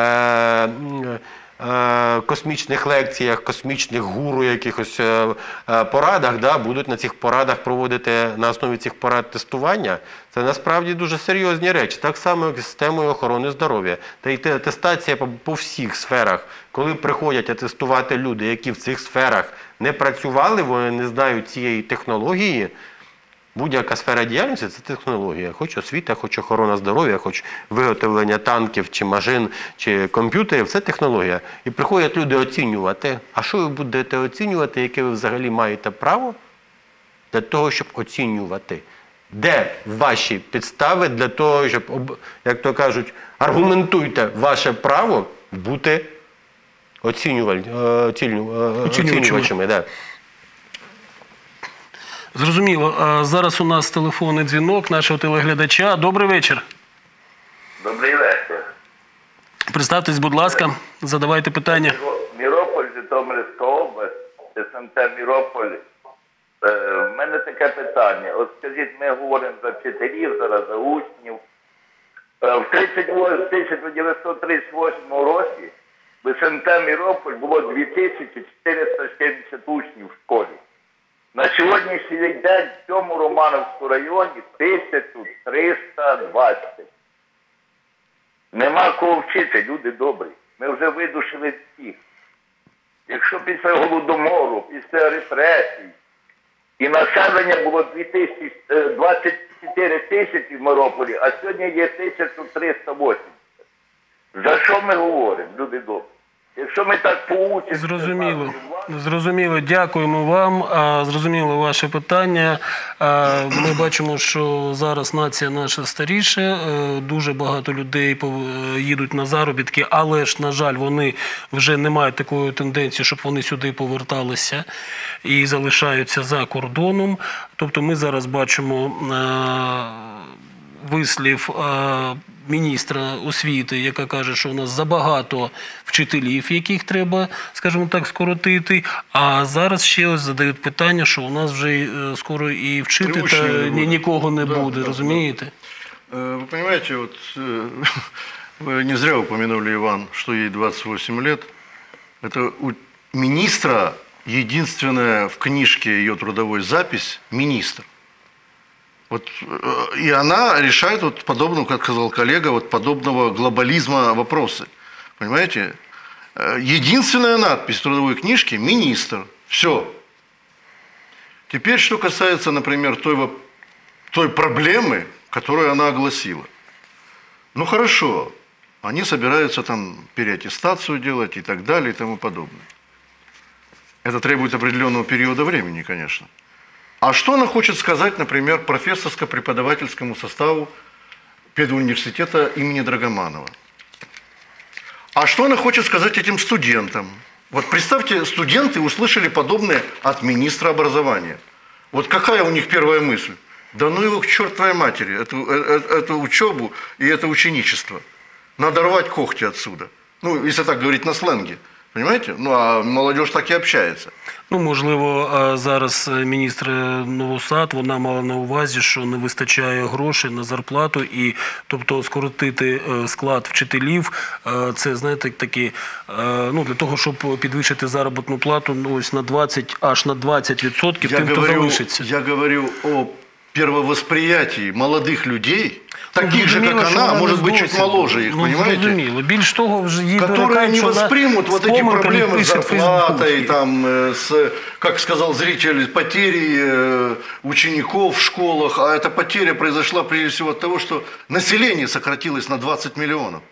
космічних лекціях, космічних гуру, якихось порадах, да, будуть на цих порадах проводити на основі цих порад тестування. Це насправді дуже серйозні речі. Так само, як з системою охорони здоров'я. Та й атестація по всіх сферах. Коли приходять атестувати люди, які в цих сферах не працювали, вони не знають цієї технології. Будь-яка сфера діяльності – це технологія. Хоч освіта, хоч охорона здоров'я, хоч виготовлення танків, чи машин, чи комп'ютерів – це технологія. І приходять люди оцінювати. А що ви будете оцінювати, яке ви взагалі маєте право для того, щоб оцінювати? Де ваші підстави для того, щоб, як то кажуть, аргументуйте ваше право бути оцінювачами. Да. Зрозуміло. А зараз у нас телефонний дзвінок нашого телеглядача. Добрий вечір. Добрий вечір. Представтесь, будь ласка, задавайте питання. Мірополь, Житомирська область, СМТ Мірополь. В мене таке питання. От скажіть, ми говоримо за вчителів, зараз за учнів. В 1938 році в СМТ Мірополь було 2470 учнів в школі. На сьогоднішній день в цьому Романовському районі 1320. Нема кого вчити, люди добрі. Ми вже видушили всіх. Якщо після Голодомору, після репресій, і населення було 24 тисячі в Мирополі, а сьогодні є 1380. За що ми говоримо, люди добрі? Якщо ми так поучимо... Зрозуміло. Дякуємо вам. Зрозуміло ваше питання. Ми бачимо, що зараз нація наша старіша. Дуже багато людей їдуть на заробітки, але ж, на жаль, вони вже не мають такої тенденції, щоб вони сюди поверталися і залишаються за кордоном. Тобто ми зараз бачимо вислів міністра освіти, яка каже, що у нас забагато вчителів, яких треба, скажімо так, скоротити. А зараз ще ось задають питання, що у нас вже скоро і вчити та нікого не буде, розумієте? Вы понимаете, вот вы не зря упомянули, Иван, что ей 28 лет. Это у министра единственная в книжке ее трудовой запись «министр». Вот, и она решает вот подобного, как сказал коллега, вот подобного глобализма вопросы. Понимаете? Единственная надпись в трудовой книжке – «министр». Все. Теперь, что касается, например, той проблемы, которую она огласила. Ну хорошо, они собираются там переаттестацию делать и так далее и тому подобное. Это требует определенного периода времени, конечно. А что она хочет сказать, например, профессорско-преподавательскому составу педуниверситета имени Драгоманова? А что она хочет сказать этим студентам? Вот представьте, студенты услышали подобное от министра образования. Вот какая у них первая мысль? Да ну его к чертовой матери, эту учебу и это ученичество. Надо рвать когти отсюда. Ну, если так говорить на сленге. Понимаете? Ну, а молодежь так і общається. Ну, можливо, зараз міністр Новосад, вона мала на увазі, що не вистачає грошей на зарплату, і, тобто, скоротити склад вчителів, це, знаєте, такі, ну, для того, щоб підвищити заробітну плату, ну, ось на 20, аж на 20% тим, хто залишиться. Я говорю о первовосприятии молодых людей, таких же, как она, может быть, чуть моложе их, понимаете? Більш того, вже їй которые не воспримут вот эти проблемы с зарплатой, там, с, как сказал зритель, потерей учеников в школах, а эта потеря произошла прежде всего от того, что население сократилось на 20 миллионов.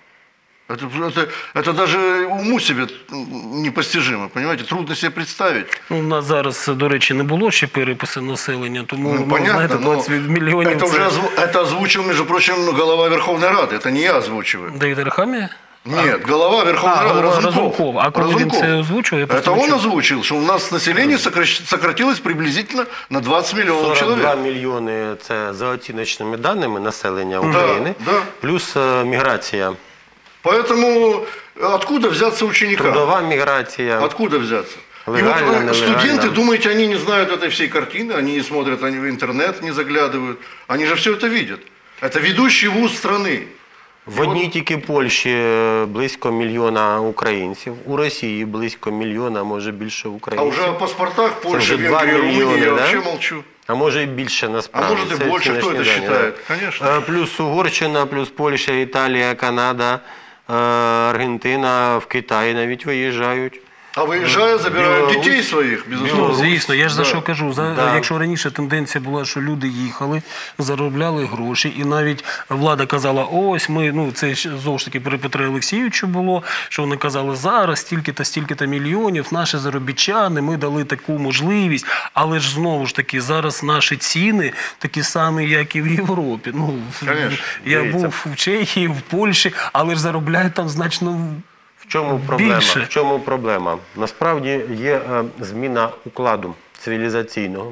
Это даже уму себе непостижимо, понимаете, трудно себе представить. Ну, у нас зараз, до речі, не було ще перепису населення, тому, ну, понятно, знаєте, 20 мільйонів... Это уже озвучил, между прочим, глава Верховной Рады, это не я озвучиваю. Давид Арахамія? Нет, глава Верховной Рады Разумков. А коли він це озвучив, я просто Это не он чув. озвучил, что у нас население сократилось приблизительно на 20 миллионов 42 человек. мільйони – це за оціночними даними населення України, да. плюс міграція. Поэтому откуда взяться ученикам? Трудова міграція. Откуда взяться? И вот Легально, нелегально. студенты, думаете, они не знают этой всей картины, они не смотрят, они в интернет не заглядывают. Они же все это видят. Это ведущий вуз страны. В одній тільки Польщі близько мільйона українців, у Росії близько мільйона, може більше А українців. уже о паспортах Польши, уже 2 Венгрии, Румынии миллиона, я да? вообще молчу. А може і більше насправді. А може і Це більше, хто оціночні це дані, вважає? да. Конечно. Плюс Угорщина, плюс Польща, Італія, Канада, Аргентина, в Китай навіть виїжджають. А выезжая, забирают Беларусь. детей своих, Ну, безусловно. звісно, я ж за що кажу. Да. Якщо раніше тенденція була, що люди їхали, заробляли гроші, і навіть влада казала, ось ми, ну це ж знову ж таки при Петрі Олексійовичу було, що вони казали, зараз стільки-то мільйонів, наші заробітчани, ми дали таку можливість, але ж знову ж таки, зараз наші ціни такі самі, як і в Європі. Ну, Конечно. я Дивіться. був в Чехії, в Польщі, але ж заробляють там значно В чому проблема? більше. В чому проблема? Насправді є зміна укладу цивілізаційного.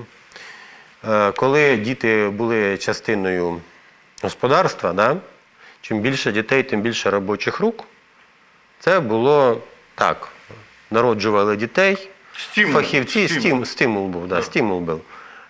Коли діти були частиною господарства, да? Чим більше дітей, тим більше робочих рук. Це було так. Народжували дітей, Стимул. фахівці, стимул був. Да, стимул був.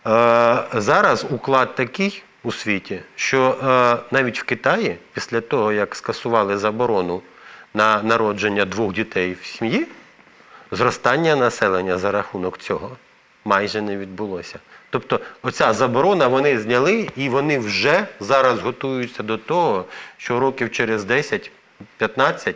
Зараз уклад такий у світі, що навіть в Китаї, після того, як скасували заборону на народження 2 дітей в сім'ї, зростання населення за рахунок цього майже не відбулося. Тобто оця заборона вони зняли, і вони вже зараз готуються до того, що років через 10-15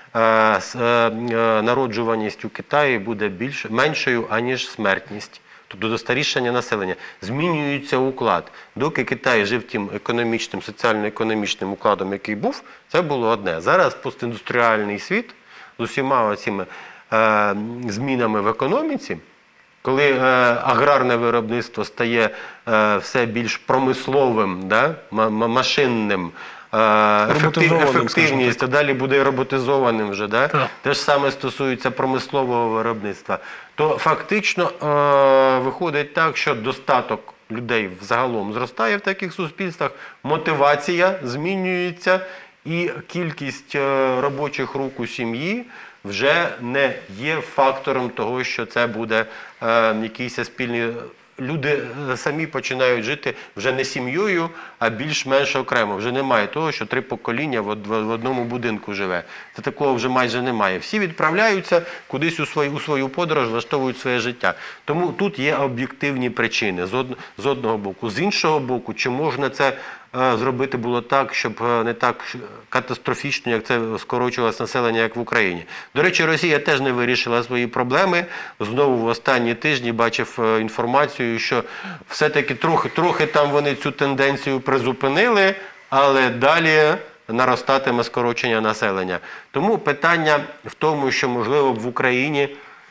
народжуваність у Китаї буде меншою, аніж смертність. Тобто достарішання населення. Змінюється уклад. Доки Китай жив тим економічним, соціально-економічним укладом, який був, це було одне. Зараз постіндустріальний світ з усіма цими змінами в економіці, коли аграрне виробництво стає все більш промисловим, да, машинним, ефективність, а далі буде і роботизованим вже, да? Те ж саме стосується промислового виробництва, то фактично виходить так, що достаток людей взагалом зростає в таких суспільствах, мотивація змінюється і кількість робочих рук у сім'ї вже не є фактором того, що це буде якийсь спільний... Люди самі починають жити вже не сім'єю, а більш-менш окремо. Вже немає того, що 3 покоління в одному будинку живе. Це такого вже майже немає. Всі відправляються кудись у свою подорож, влаштовують своє життя. Тому тут є об'єктивні причини з одного боку. З іншого боку, чи можна це зробити було так, щоб не так катастрофічно, як це скорочувалось населення, як в Україні. До речі, Росія теж не вирішила свої проблеми. Знову в останні тижні бачив інформацію, що все-таки трохи там вони цю тенденцію призупинили, але далі наростатиме скорочення населення. Тому питання в тому, що, можливо, в Україні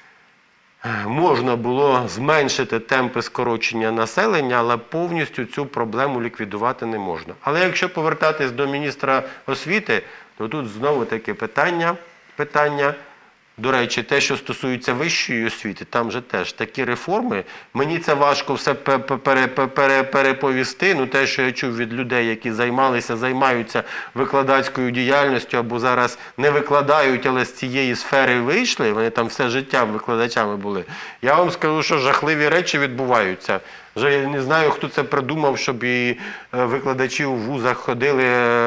можна було зменшити темпи скорочення населення, але повністю цю проблему ліквідувати не можна. Але якщо повертатись до міністра освіти, то тут знову-таки питання, до речі, те, що стосується вищої освіти, там же теж такі реформи. Мені це важко все переповісти, ну те, що я чув від людей, які займаються викладацькою діяльністю, або зараз не викладають, але з цієї сфери вийшли, вони там все життя викладачами були. Я вам скажу, що жахливі речі відбуваються. Вже я не знаю, хто це придумав, щоб і викладачі у вузах ходили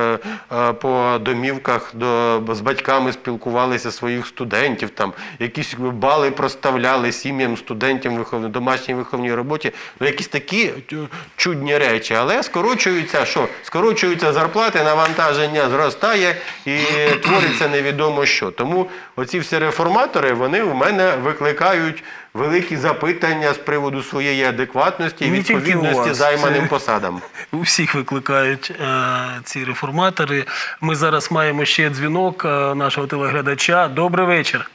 по домівках, з батьками спілкувалися своїх студентів, там якісь бали проставляли сім'ям, студентам в домашній виховній роботі. Ну, якісь такі чудні речі. Але скорочуються зарплати, навантаження зростає і твориться невідомо що. Тому оці всі реформатори, вони у мене викликають великі запитання з приводу своєї адекватності і відповідності займаним посадам. У всіх викликають ці реформатори. Ми зараз маємо ще дзвінок нашого телеглядача. Добрий вечір.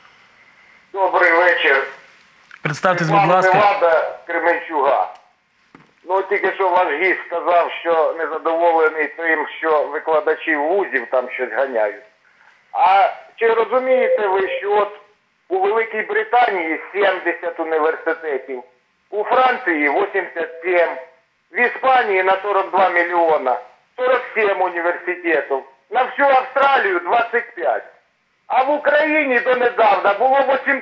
Добрий вечір. Представтесь, будь ласка. Влада Кременчуга. Ну, тільки що ваш гість сказав, що незадоволений тим, що викладачі вузів там щось ганяють. А чи розумієте ви, що от у Великій Британії 70 університетів, у Франції 87, в Іспанії на 42 мільйона 47 університетів, на всю Австралію 25. А в Україні донедавна було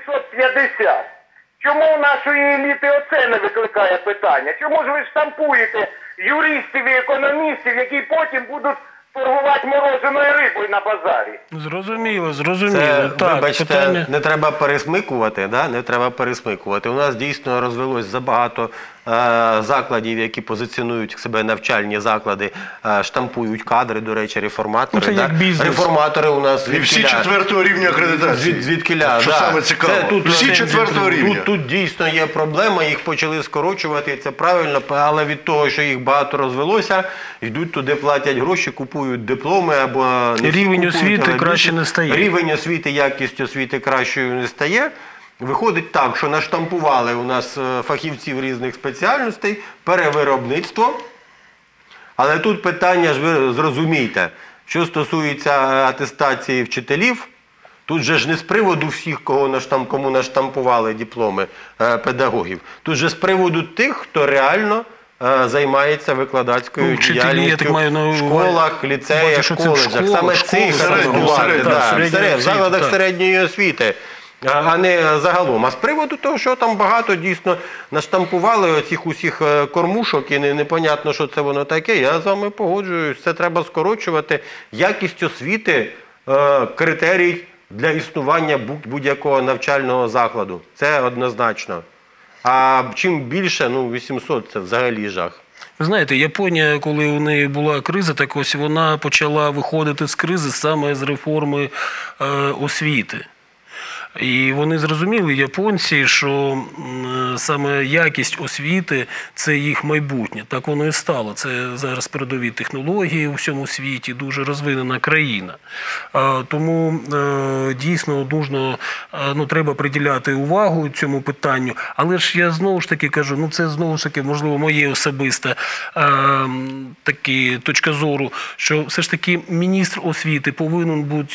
850. Чому у нашої еліти оце не викликає питання? Чому ж ви штампуєте юристів і економістів, які потім будуть торгувати мороженою рибою на базарі? Зрозуміло. Це, Так, вибачте, питання... не треба пересмикувати, да? Не треба пересмикувати. У нас дійсно розвелось забагато закладів, які позиціонують себе навчальні заклади, штампують кадри, до речі, реформатори. Це як бізнес. Реформатори у нас І всі 4-го рівня акредитації. Звідкіля, що саме цікаво. Всі 4-го рівня. Тут дійсно є проблема, їх почали скорочувати, це правильно, але від того, що їх багато розвелося, йдуть туди, платять гроші, купують дипломи або не всі Рівень купують, освіти але краще більше. не стає. Рівень освіти, якість освіти кращою не стає. Виходить так, що наштампували у нас фахівців різних спеціальностей, перевиробництво. Але тут питання, ж ви зрозумійте, що стосується атестації вчителів, тут же ж не з приводу всіх, кому наштампували дипломи педагогів. Тут же з приводу тих, хто реально займається викладацькою діяльністю в школах, ліцеях, коледжах. Саме цих атестувати, в закладах середньої освіти. А не загалом. А з приводу того, що там багато дійсно наштампували оцих усіх кормушок і непонятно, що це воно таке, я з вами погоджуюсь. Це треба скорочувати. Якість освіти – критерій для існування будь-якого навчального закладу. Це однозначно. А чим більше, 800 – це взагалі жах. Ви знаєте, Японія, коли у неї була криза, так ось вона почала виходити з кризи саме з реформи освіти. І вони зрозуміли, японці, що саме якість освіти – це їх майбутнє. Так воно і стало. Це зараз передові технології у всьому світі, дуже розвинена країна. Тому дійсно треба приділяти увагу цьому питанню. Але ж я знову ж таки кажу, це знову ж таки, можливо, моє особиста точка зору, що все ж таки міністр освіти повинен бути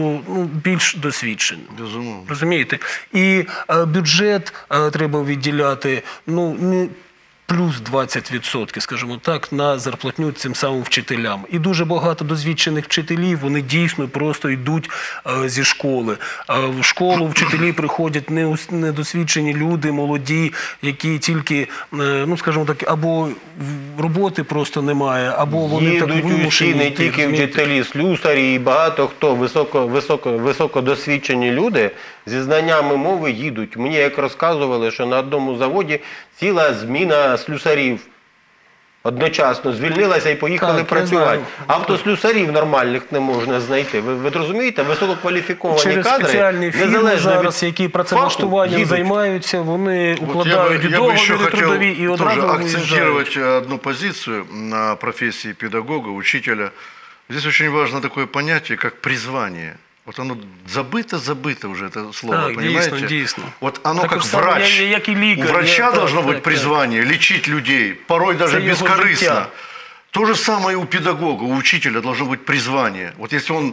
більш досвідченим. Безумовно. Розумієте? І бюджет треба відділяти, не плюс 20%, скажімо так, на зарплатню цим самим вчителям. І дуже багато досвідчених вчителів, вони дійсно просто йдуть зі школи. В школу вчителі приходять недосвідчені люди, молоді, які тільки, скажімо так, або роботи просто немає, або вони так вимушені. Не тільки вчителі, слюсарі і багато хто, високодосвідчені люди зі знаннями мови їдуть. Мені як розказували, що на одному заводі ціла зміна слюсарів одночасно звільнилася і поїхали працювати. Автослюсарів нормальних не можна знайти. Ви розумієте? Висококваліфіковані через кадри, спеціальні фірми зараз, які працевлаштуванням займаються, вони укладають договори трудові і одразу виїжджають. Акцентировать одну позицию на профессии педагога, учителя. Здесь очень важно такое понятие, как призвание. Вот оно забыто уже, это слово, так, понимаете? Дійсно. Вот оно так как врач. Як і лікар, у врача должно быть призвание, лечить людей, порой даже бескорыстно. То же самое и у педагога, у учителя должно быть призвание. Вот если он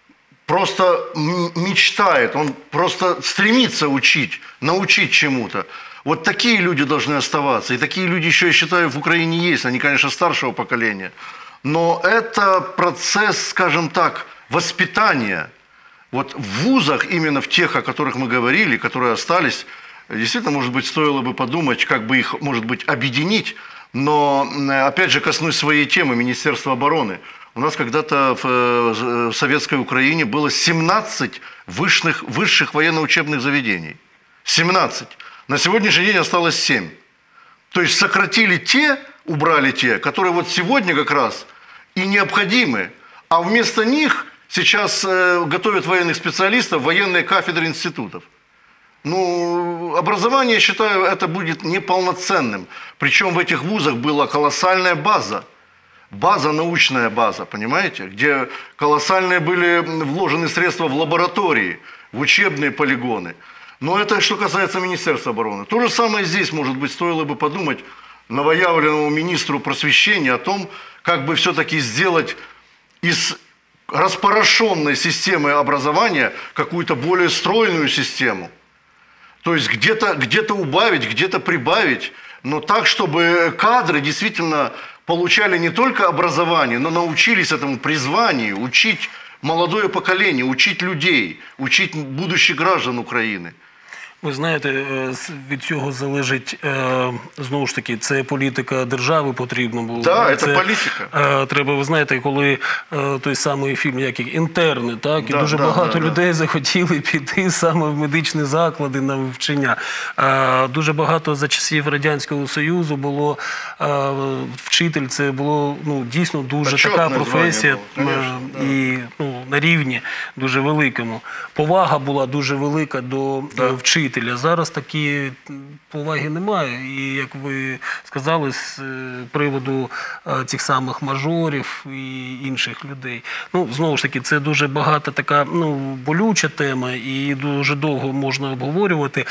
просто мечтает, он просто стремится учить, научить чему-то, вот такие люди должны оставаться. И такие люди еще, я считаю, в Украине есть. Они, конечно, старшего поколения. Но это процесс, скажем так, воспитания. Вот в вузах, именно в тех, о которых мы говорили, которые остались, действительно, может быть, стоило бы подумать, как бы их, может быть, объединить. Но, опять же, коснусь своей темы, Министерства обороны. У нас когда-то в советской Украине было 17 высших военно-учебных заведений. 17. На сегодняшний день осталось 7. То есть сократили те, убрали те, которые вот сегодня как раз и необходимы. А вместо них сейчас готовят военных специалистов, военные кафедры институтов. Образование, я считаю, это будет неполноценным. Причем в этих вузах была колоссальная база. Научная база, понимаете? Где колоссальные были вложены средства в лаборатории, в учебные полигоны. Но это что касается Министерства обороны. То же самое здесь, может быть, стоило бы подумать новоявленному министру просвещения о том, как бы все-таки сделать из распорошенной системы образования какую-то более стройную систему. То есть где-то убавить, где-то прибавить, но так, чтобы кадры действительно получали не только образование, но научились этому призванию, учить молодое поколение, учить людей, учить будущих граждан України. Ви знаєте, від цього залежить, знову ж таки, це політика держави потрібна була. Так, це політика. Треба, ви знаєте, коли той самий фільм, як «Інтерни», так, і дуже багато людей захотіли піти саме в медичні заклади на вивчення. Дуже багато за часів Радянського Союзу було, вчитель, це було дійсно дуже така професія і на рівні дуже великому. Повага була дуже велика до вчителя. Зараз такі поваги немає. І, як ви сказали, з приводу цих самих мажорів і інших людей. Знову ж таки, це дуже багата така болюча тема і дуже довго можна обговорювати.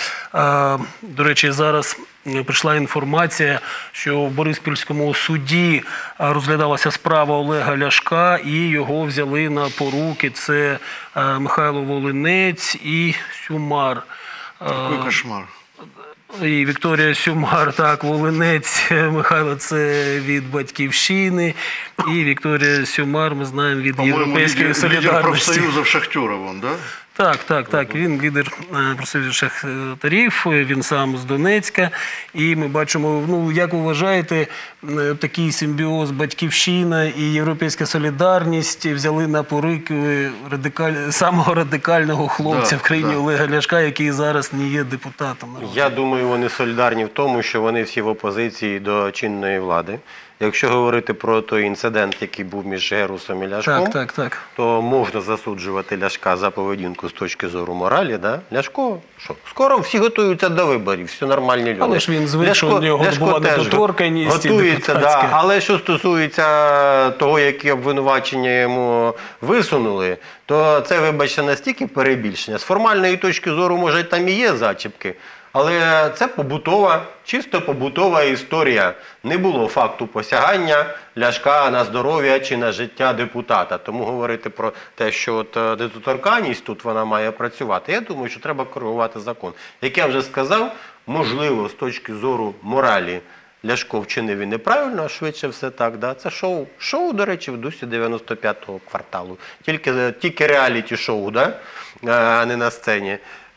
До речі, зараз прийшла інформація, що в Бориспільському суді розглядалася справа Олега Ляшка і його взяли на поруки. Це Михайло Волинець і Сюмар. Який кошмар. І Вікторія Сюмар, так, Волинець, Михайло, це від «Батьківщини», і Вікторія Сюмар, ми знаємо, від «Європейської солідарності». Лідер профсоюзів шахтерів, он, да? Так, він лідер профсоюзів шахтарів, він сам з Донецька. І ми бачимо, як ви вважаєте, такий симбіоз «Батьківщина» і «Європейська солідарність» взяли на поруки самого радикального хлопця в країні Олега Ляшка, який зараз не є депутатом. Я думаю, вони солідарні в тому, що вони всі в опозиції до чинної влади. Якщо говорити про той інцидент, який був між Герусом і Ляшком, то можна засуджувати Ляшка за поведінку з точки зору моралі. Да? Ляшко, що? Скоро всі готуються до виборів, всі нормальні люди. Але ж він звик, що в нього була недоторканність. Готується, да. Але що стосується того, які обвинувачення йому висунули, то це, вибачте, настільки перебільшення. З формальної точки зору, може, там і є зачіпки. Але це побутова, чисто побутова історія. Не було факту посягання Ляшка на здоров'я чи на життя депутата. Тому говорити про те, що недоторканність тут вона має працювати, я думаю, що треба коригувати закон. Як я вже сказав, можливо, з точки зору моралі Ляшко вчинив і неправильно, а швидше все так. Да? Це шоу. Шоу, до речі, в дусі 95-го кварталу. Тільки реаліті-шоу, да? А не на сцені.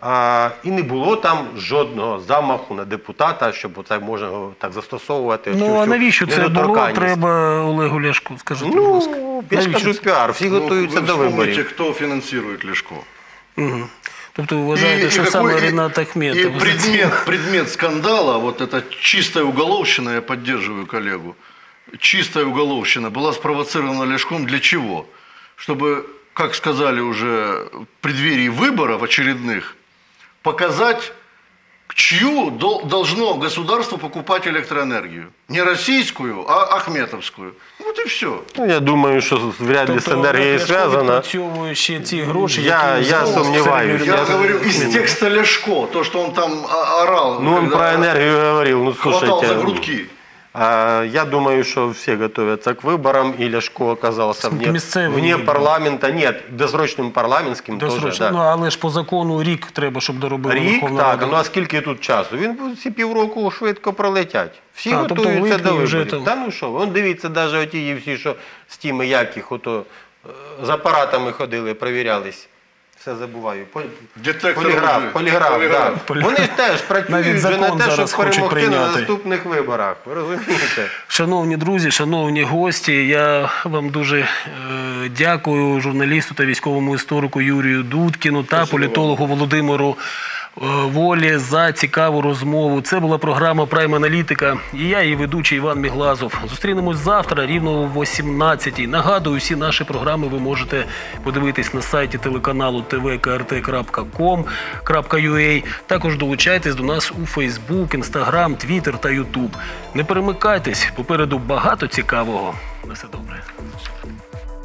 І не було там жодного замаху на депутата, щоб це можна так застосовувати. А навіщо це було? Треба Олегу Ляшку, скажіть, будь ласка. Я ж кажу піар, всі готуються до виборів. Хто фінансує Ляшко? Тобто ви вважаєте, що саме Рінат Ахметов? И предмет скандала, вот эта чистая уголовщина, я поддерживаю коллегу, чистая уголовщина была спровоцирована Ляшком для чего? Чтобы, как сказали уже в преддверии выборов очередных, показать, чью должно государство покупать электроэнергию. Не российскую, а ахметовскую. Вот и все. Я думаю, що вряд ли з енергією зв'язано. Ще ці гроші, я сомневаюсь. Я говорю из текста Ляшко, то, что он там орал. Он про энергию говорил. Хватал за грудки. Я думаю, что все готовятся к выборам, и Ляшко оказался вне парламента. Нет, досрочним парламентським теж. Да. Але ж по закону рік треба, щоб доробили Верховна Рада. Так, а скільки тут часу? Ці півроку швидко пролетять. Всі готуються до виборів. Та ну що, вон дивіться, навіть оті всі, що з тими, яких з апаратами ходили, перевірялись. Все забуваю. Поліграф, так. Вони ж теж працюють вже на те, щоб перемогти на наступних виборах. Ви розумієте? Шановні друзі, шановні гості, я вам дуже дякую журналісту та військовому історику Юрію Дудкіну та політологу Володимиру Волі за цікаву розмову. Це була програма «Прайм Аналітика» і я, її ведучий Іван Міглазов. Зустрінемось завтра рівно о 18-й. Нагадую, всі наші програми ви можете подивитись на сайті телеканалу tvkrt.com.ua. Також долучайтесь до нас у Facebook, Instagram, Twitter та YouTube. Не перемикайтесь, попереду багато цікавого. На все добре.